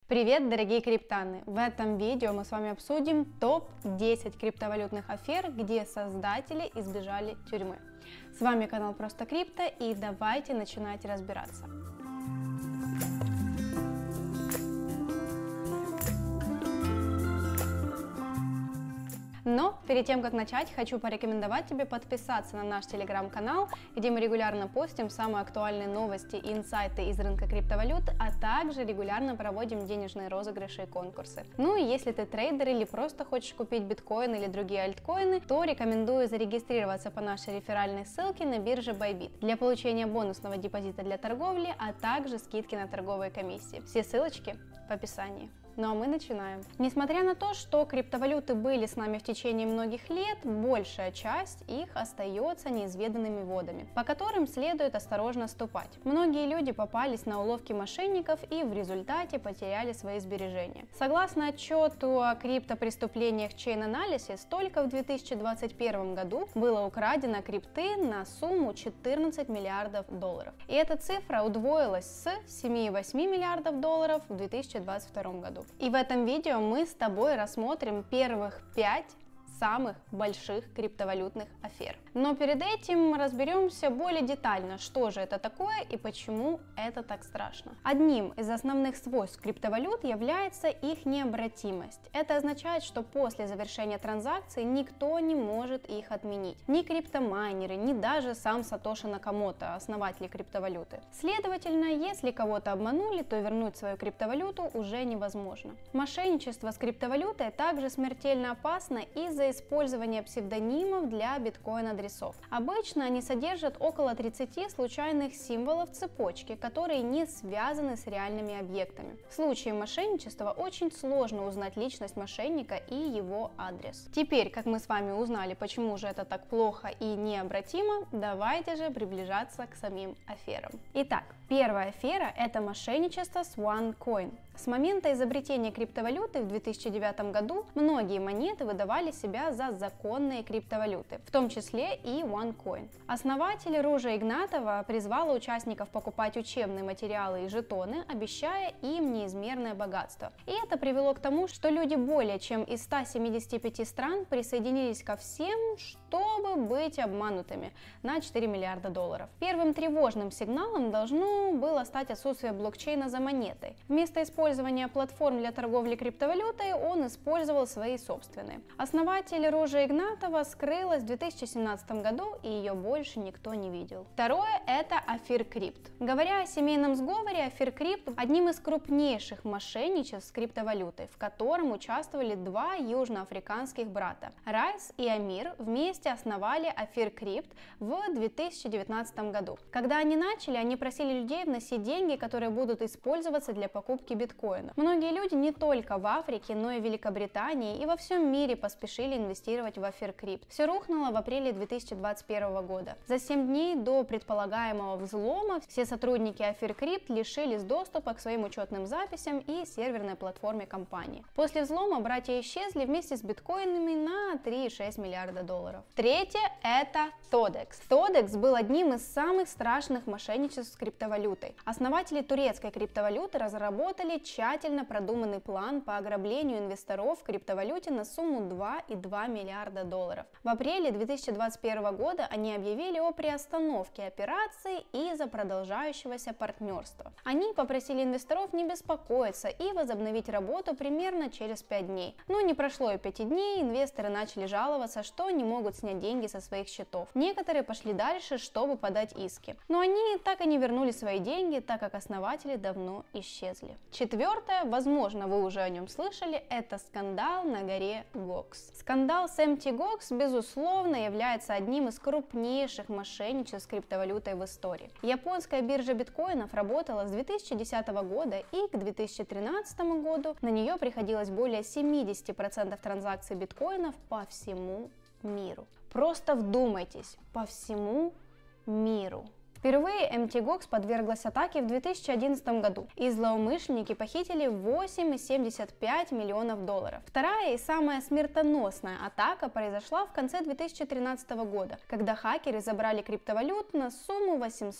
Привет, дорогие криптаны! В этом видео мы с вами обсудим топ-10 криптовалютных афер, где создатели избежали тюрьмы. С вами канал Просто Крипто, и давайте начинать разбираться. Но перед тем, как начать, хочу порекомендовать тебе подписаться на наш телеграм-канал, где мы регулярно постим самые актуальные новости и инсайты из рынка криптовалют, а также регулярно проводим денежные розыгрыши и конкурсы. Ну и если ты трейдер или просто хочешь купить биткоин или другие альткоины, то рекомендую зарегистрироваться по нашей реферальной ссылке на бирже Bybit для получения бонусного депозита для торговли, а также скидки на торговые комиссии. Все ссылочки в описании. Ну а мы начинаем. Несмотря на то, что криптовалюты были с нами в течение многих лет, большая часть их остается неизведанными водами, по которым следует осторожно ступать. Многие люди попались на уловки мошенников и в результате потеряли свои сбережения. Согласно отчету о криптопреступлениях Chain Analysis, только в 2021 году было украдено крипты на сумму 14 миллиардов долларов. И эта цифра удвоилась с 7,8 миллиардов долларов в 2022 году. И в этом видео мы с тобой рассмотрим первых 5 самых больших криптовалютных афер. Но перед этим разберемся более детально, что же это такое и почему это так страшно. Одним из основных свойств криптовалют является их необратимость. Это означает, что после завершения транзакции никто не может их отменить. Ни криптомайнеры, ни даже сам Сатоши Накамото, основатель криптовалюты. Следовательно, если кого-то обманули, то вернуть свою криптовалюту уже невозможно. Мошенничество с криптовалютой также смертельно опасно из-за использования псевдонимов для биткоин-адресов. Обычно они содержат около 30 случайных символов цепочки, которые не связаны с реальными объектами. В случае мошенничества очень сложно узнать личность мошенника и его адрес. Теперь, как мы с вами узнали, почему же это так плохо и необратимо, давайте же приближаться к самим аферам. Итак, первая афера – это мошенничество с OneCoin. С момента изобретения криптовалюты в 2009 году многие монеты выдавали себя за законные криптовалюты, в том числе и OneCoin. Основатель Ружа Игнатова призвала участников покупать учебные материалы и жетоны, обещая им неизмерное богатство. И это привело к тому, что люди более чем из 175 стран присоединились ко всем, чтобы быть обманутыми на 4 миллиарда долларов. Первым тревожным сигналом должно было стать отсутствие блокчейна за монетой. Вместо использования платформ для торговли криптовалютой он использовал свои собственные. Основатель Ружа Игнатова скрылась в 2017 году, и ее больше никто не видел. Второе – это Афир Крипт. Говоря о семейном сговоре, Афир Крипт – одним из крупнейших мошенничеств с криптовалютой, в котором участвовали два южноафриканских брата. Райс и Амир вместе основали Афир Крипт в 2019 году. Когда они начали, они просили людей вносить деньги, которые будут использоваться для покупки биткоина. Многие люди не только в Африке, но и в Великобритании и во всем мире поспешили инвестировать в Афир Крипт. Все рухнуло в апреле 2021 года. За 7 дней до предполагаемого взлома все сотрудники Афир Крипт лишились доступа к своим учетным записям и серверной платформе компании. После взлома братья исчезли вместе с биткоинами на 3,6 миллиарда долларов. Третье – это Todex. Todex был одним из самых страшных мошенничеств с криптовалютой. Основатели турецкой криптовалюты разработали тщательно продуманный план по ограблению инвесторов в криптовалюте на сумму 2,2 миллиарда долларов. В апреле 2021 года они объявили о приостановке операции из-за продолжающегося партнерства. Они попросили инвесторов не беспокоиться и возобновить работу примерно через 5 дней. Но не прошло и 5 дней, инвесторы начали жаловаться, что не могут снять деньги со своих счетов. Некоторые пошли дальше, чтобы подать иски. Но они так и не вернули свои деньги, так как основатели давно исчезли. Четвертое, возможно, вы уже о нем слышали, это скандал на горе Гокс. Скандал с Mt. Gox, безусловно, является одним из крупнейших мошенничеств с криптовалютой в истории. Японская биржа биткоинов работала с 2010 года, и к 2013 году на нее приходилось более 70% транзакций биткоинов по всему миру. Просто вдумайтесь, по всему миру. Впервые Mt. Gox подверглась атаке в 2011 году, и злоумышленники похитили 8,75 миллионов долларов. Вторая и самая смертоносная атака произошла в конце 2013 года, когда хакеры забрали криптовалют на сумму 800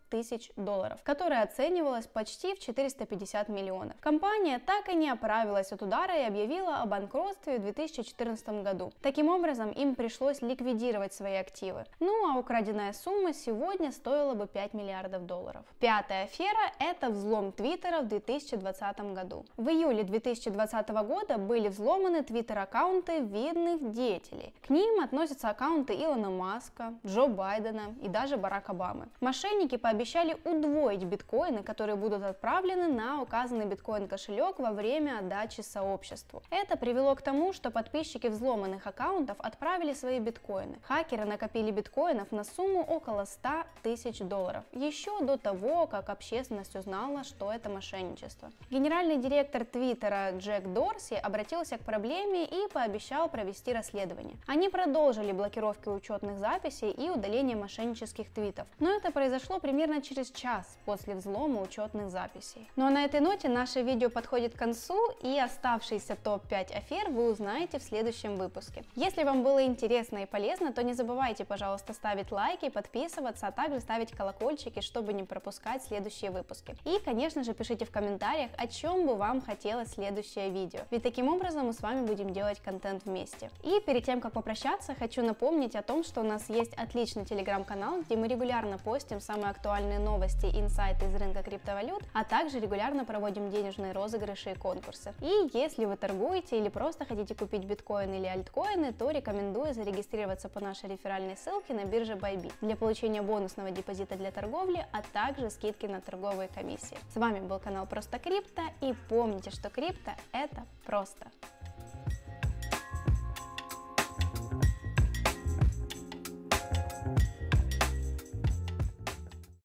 тысяч долларов, которая оценивалась почти в 450 миллионов. Компания так и не оправилась от удара и объявила о банкротстве в 2014 году. Таким образом, им пришлось ликвидировать свои активы. Ну а украденная сумма сегодня стоила бы 5 миллиардов долларов. Пятая афера – это взлом Твиттера в 2020 году. В июле 2020 года были взломаны твиттер-аккаунты видных деятелей. К ним относятся аккаунты Илона Маска, Джо Байдена и даже Барака Обамы. Мошенники пообещали удвоить биткоины, которые будут отправлены на указанный биткоин-кошелек во время отдачи сообществу. Это привело к тому, что подписчики взломанных аккаунтов отправили свои биткоины. Хакеры накопили биткоинов на сумму около 100 тысяч долларов, еще до того, как общественность узнала, что это мошенничество. Генеральный директор Твиттера Джек Дорси обратился к проблеме и пообещал провести расследование. Они продолжили блокировки учетных записей и удаление мошеннических твитов, но это произошло примерно через час после взлома учетных записей. Ну а на этой ноте наше видео подходит к концу, и оставшийся топ-5 афер вы узнаете в следующем выпуске. Если вам было интересно и полезно, то не забывайте, пожалуйста, ставить лайки, подписываться, а также ставить колокольчики, чтобы не пропускать следующие выпуски. И, конечно же, пишите в комментариях, о чем бы вам хотелось следующее видео, ведь таким образом мы с вами будем делать контент вместе. И перед тем, как попрощаться, хочу напомнить о том, что у нас есть отличный телеграм-канал, где мы регулярно постим самые актуальные новости и инсайты из рынка криптовалют, а также регулярно проводим денежные розыгрыши и конкурсы. И если вы торгуете или просто хотите купить биткоины или альткоины, то рекомендую зарегистрироваться по нашей реферальной ссылке на бирже Bybit для получения бонусного депозита для торговли, а также скидки на торговые комиссии. С вами был канал Просто Крипто, и помните, что крипто — это просто.